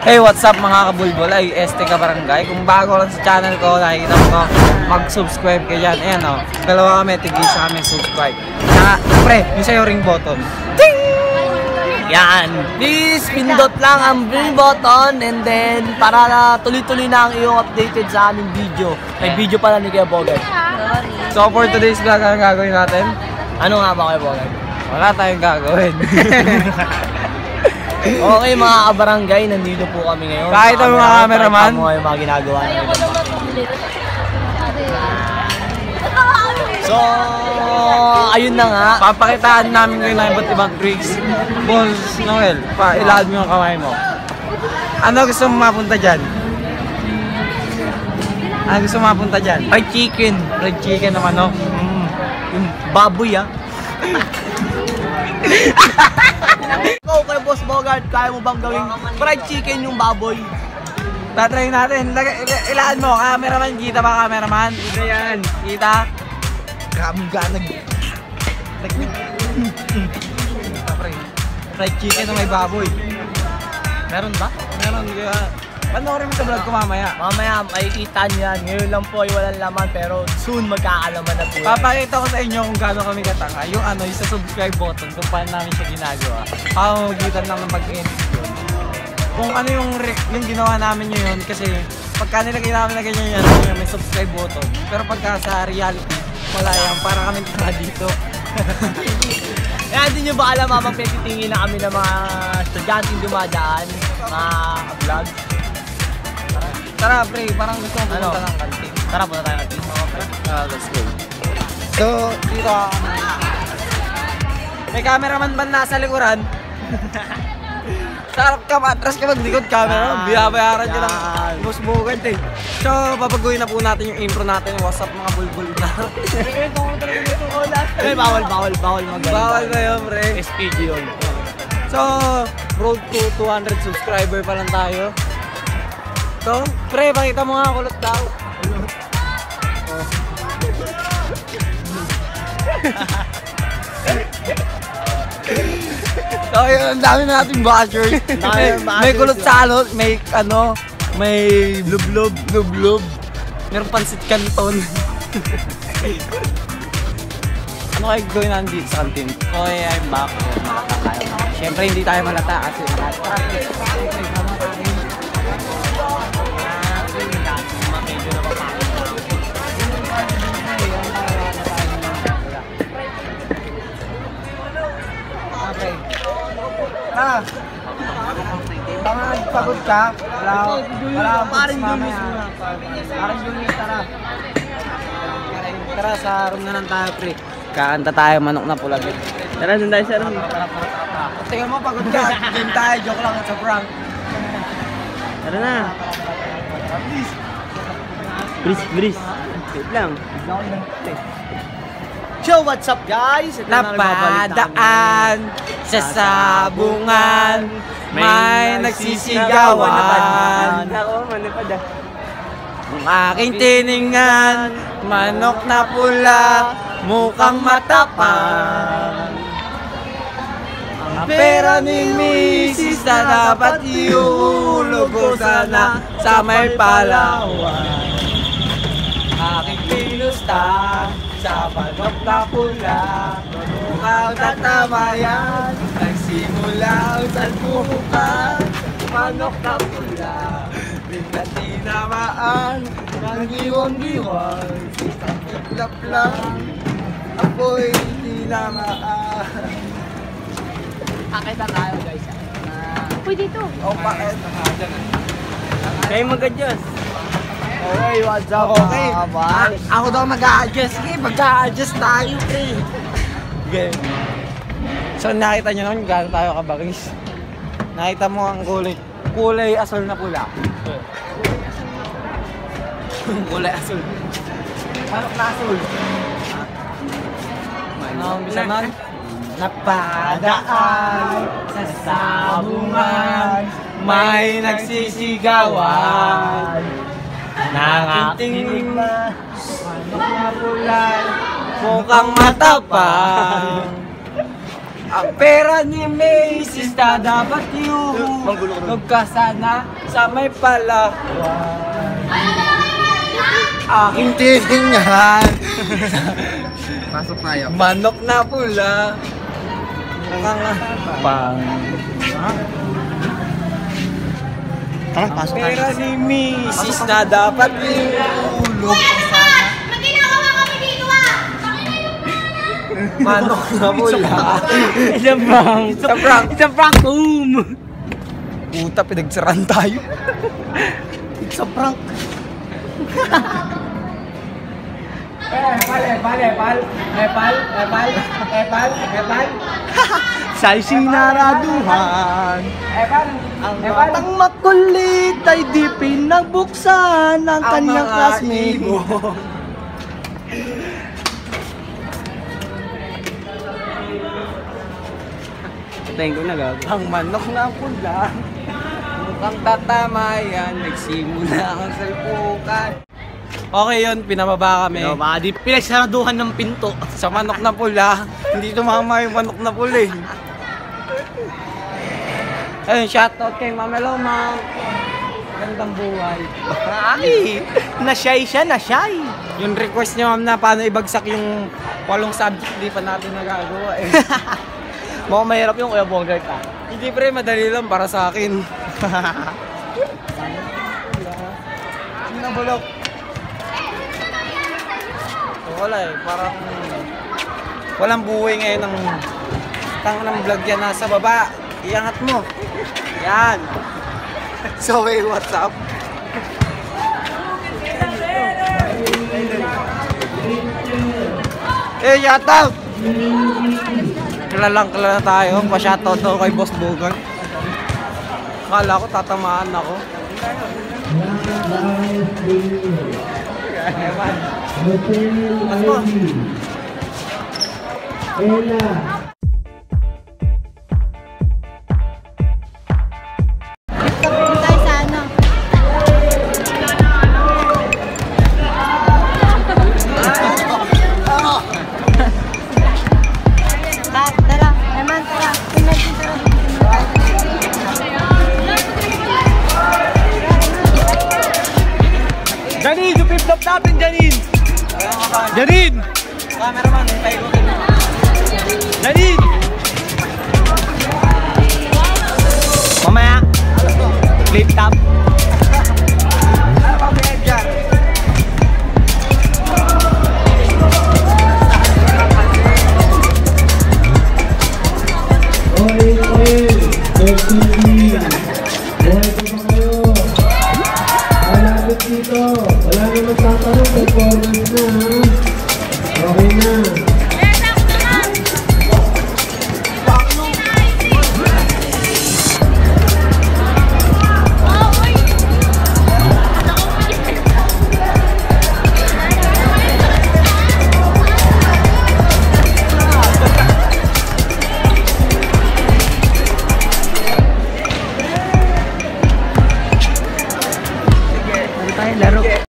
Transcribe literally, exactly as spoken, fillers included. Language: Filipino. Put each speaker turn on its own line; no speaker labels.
Hey, what's up mga kabulbol? Ay, este ka barangay. Kung bago lang sa channel ko, nakikita mo ko, mag-subscribe ka dyan. Ayan o, dalawa kami, tigisa kami subscribe. Saka, pre, yung sa'yo ring button. Ting!
Yan. Please, pindot lang ang ring button and then para na tuloy-tuloy na ang iyong updated sa aming video. May video pala ni Kuya Bogart.
So, for today's vlog, anong gagawin natin?
Ano nga ba Kuya Bogart?
Wala tayong gagawin.
Okay mga kabarangay, nandito po kami ngayon.
Kahit ang mga cameraman.
Kahit ang mga ginagawa namin. So, ayun na nga.
Papakitaan namin ngayon ng iba't ibang tricks. Boss Noel, pa ilahad mo yung kamay mo. Ano gusto mo mapunta dyan? Ano gusto mo mapunta dyan?
Fried chicken.
Fried chicken naman, no?
Mm. Yung baboy ah. Ikaw kay Boss Bogart, kaya mo bang gawing fried chicken yung baboy?
Tatry natin. Ilaan mo, cameraman. Kita ba cameraman?
Kita yan.
Kita? Kamuga nag... Nag... Fried chicken na may baboy.
Meron ba?
Meron. Kaya... Panoorin mo sa vlog ko mamaya.
Mamaya, makikita niyo yan. Ngayon lang po ay walang laman pero soon magkakalaman na po.
Papakita ko sa inyo kung gaano kami katanga. Yung ano, yung sa subscribe button, kung paano namin siya ginagawa. Pamamagitan lang ng pag-edit yun. Kung ano yung, yung ginawa namin yun, kasi pagka nilagay namin na ganyan yan, yung may subscribe button. Pero pagka sa reality, wala yan. Para kami tanga dito.
Kaya hindi nyo ba alam habang petitingin na kami ng mga estudyanteng dumadaan, mga vlog?
Tara, pre, parang gusto ko pumunta
ano?
ng kantin.
Tara, punta tayo ng kantin. Okay.
Uh, let's go. So, dito ako. May cameraman ba nasa likuran? Sarap ka, matras ka maglikod camera. Biyabayaran ka ng Boss Bogart eh. So, babaguhin na po natin yung intro natin. What's up mga bulbul na?
Eh, bawal, bawal, bawal mag-
Bawal na yun, pre.
S P G yun.
So, road to two hundred subscriber pa lang tayo. So, pre, pakita mo nga kulot daw. Oh. So, yun, ang dami na nating bashers. may, may kulot sa ano, may ano, may lublob, lublob. Meron pansit canton. Ano kayo gawin natin dito sa kantin? Okay, I'm back. Siyempre, hindi tayo malata kasi practice. Ah, baka nagpagod ka? Wala, wala akong
Paring
mamaya.
Julius muna.
Paring Julius, tara. Tara, sa room na lang tayo, pre. Kaanta tayo, manok na pula, pre.
Tara, doon tayo sa room.
Tingnan mo, pagod ka. Game tayo, joke lang sa prank.
Tara na. Bris, bris. Wait lang. Yo, what's up guys? Ito na
napadaan sa sabungan, may nagsisigawan.
Ako, manipad ah.
Ang aking tiningan, manok na pula, mukhang matapang. Ang pera ni misis na dapat iuulog ko sana sa may Palawan. Aking pinusta sa manok na pula, mukhang tatamayan. Nagsimula ang salpukan, manok na pula, di na tinamaan, nag-iwang-iwang, isang itlap lang, ako'y tinamaan.
Pakita tayo guys.
Pwede ito.
O, bakit?
Kayo mag-adjust. Okay, what's up
Okay.
mga boys?
A- ako daw mag-a-adjust. Sige, mag-a-adjust tayo, pre. Okay. So, nakita nyo naman gano'n tayo kabagis. Nakita mo ang kulay. Kulay asul na pula. Kulay asul. Manok na asul. Ano, bisa nun? Napadaan sa sabungan, may nagsisigawan. Nangating na manok na pula, mukhang matapang. Ang Pera ni Macy's na dapat yung huwag ka sana sa may pala. Aking tiningan.
Pasok tayo.
Manok na pula. Pang.
Tara, pasok tayo.
Pera ni Macy's na dapat ihulog ka sana. Manok na pula.
Isang prank.
Isang prank.
Isang prank. Um.
Puta, pinagsaran tayo.
Isang prank.
Epal, epal, epal, epal, epal, epal, epal.
Sa'y sinaraduhan.
Epal,
Ang batang makulit ay di pinagbuksan ng kanyang classmate. Thank you na gago.
Ang manok na pula. Mukhang tatama yan. Nagsimula ang salpukan. Okay yun, pinababa kami.
Pero baka di pinagsaraduhan ng pinto.
Sa manok na pula, hindi tumama yung manok na pula eh. Ayun, shoutout kay Ma'am. Hello, Ma'am. Gandang buhay.
Ay, na-shy siya, na-shy.
Yung request niya, Ma'am, na paano ibagsak yung walong subject, di pa natin nagagawa eh.
Mukhang mahirap yung Kuya Bogart ah.
Hindi pre, madali lang para sa akin. Ang nabulok. So, wala eh, parang walang buhay ngayon ng tang ng vlog yan nasa baba. Iangat mo. Yan. So hey, what's up? Hey, shout out! Kilalang kilala tayo. Pa-shoutout ako kay Boss Bogan. Akala ko tatamaan ako. Ano?
Tayo sa ano? Tara, Eman, tara.
Janine, yung flip-flop natin, Janine! Janine!
Cameraman, hintay ko.
Janine! Mamaya, flip-top.
Ano pa ba yan dyan?
Oy, oy, F T V, buhay ko pa kayo. Malapit dito, wala na magtatanong, performance na ha. Okay na.